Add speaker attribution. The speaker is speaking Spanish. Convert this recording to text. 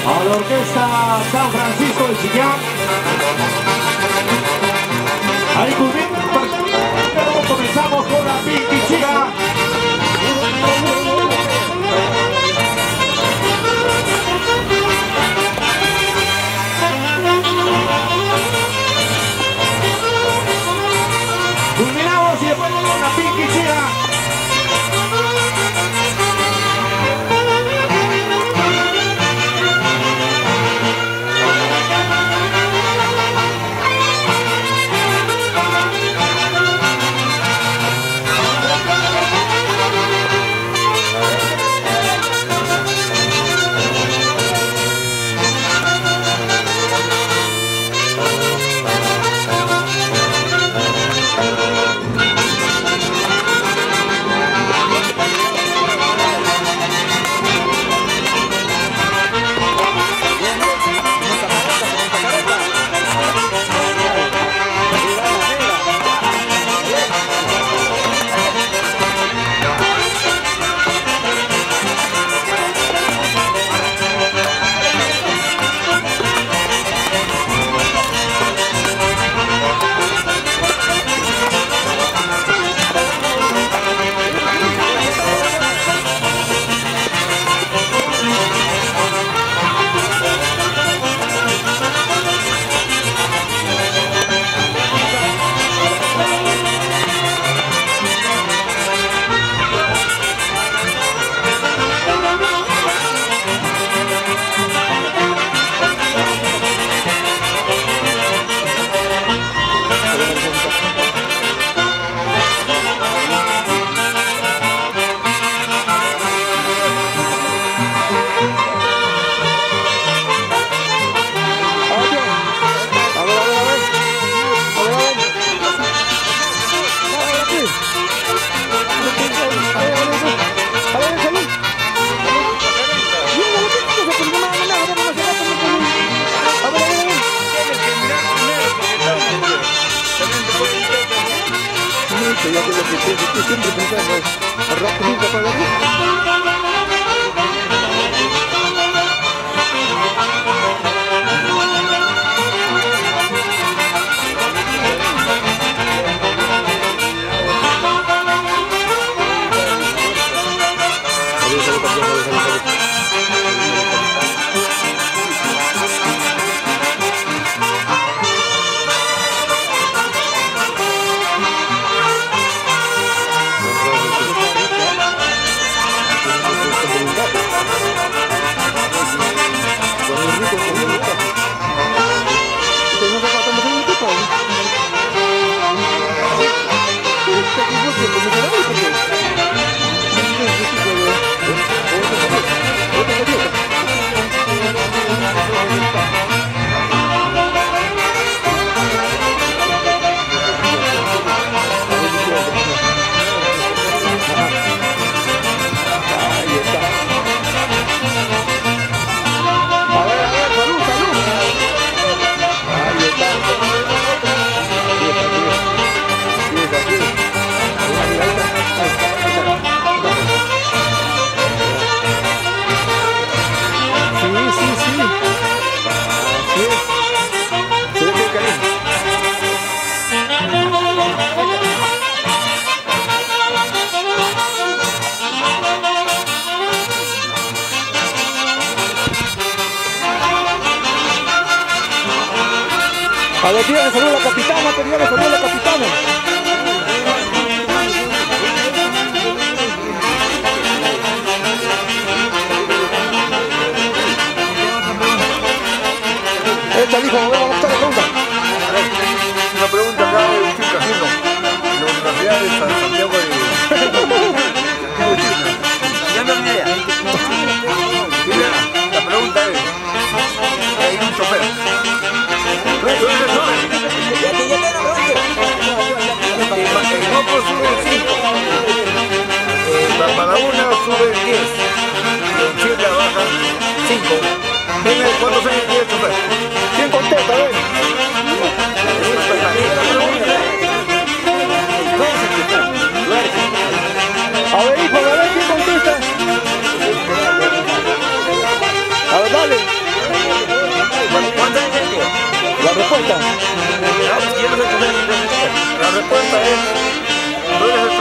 Speaker 1: A la orquesta San Francisco de Chillán. Ahí comenzamos con la Pinky Chica. Culminamos y después con la Pinky Chica. Yo siempre pensaba, rock nunca para a ver, tío, le saluda la capitana, pero ya le saluda la capitana. Esta dijo, vamos a estar la pregunta.
Speaker 2: Una pregunta acá de un casino. En la Universidad de Santiago de Chile. Ya me olvidé. La pregunta es, hay un chofer. El grupo sube 5, para una sube 10, y en Chile baja 5. ¿Cuántos años tiene el chofer?
Speaker 1: ¿Quién contesta? A ver. A ver, hijo, a ver quién contesta. A ver, dale. respuesta?
Speaker 2: No, pues ¿quién es el chofer? La respuesta es, tú eres el